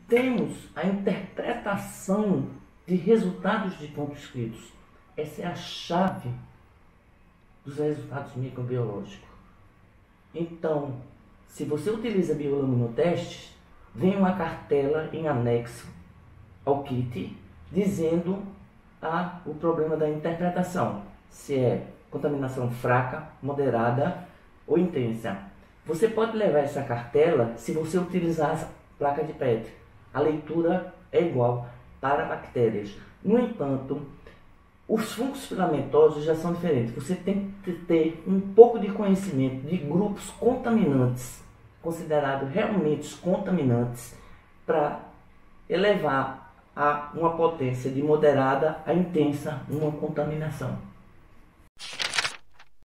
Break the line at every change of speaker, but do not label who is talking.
temos a interpretação de resultados de pontos escritos. Essa é a chave dos resultados microbiológicos. Então, se você utiliza biolaminotestes, vem uma cartela em anexo ao kit dizendo o problema da interpretação, se é contaminação fraca, moderada ou intensa. Você pode levar essa cartela se você utilizar a placa de PET. A leitura é igual para bactérias. No entanto, os fungos filamentosos já são diferentes. Você tem que ter um pouco de conhecimento de grupos contaminantes, considerados realmente contaminantes, para elevar a uma potência de moderada a intensa uma contaminação.